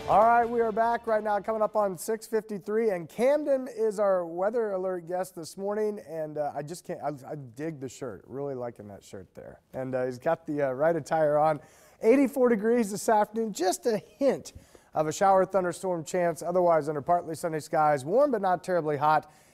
All right, we are back right now, coming up on 6:53, and Kamdyn is our weather alert guest this morning, and I just can't, I dig the shirt, really liking that shirt there. And he's got the right attire on. 84 degrees this afternoon, just a hint of a shower thunderstorm chance, otherwise under partly sunny skies, warm but not terribly hot.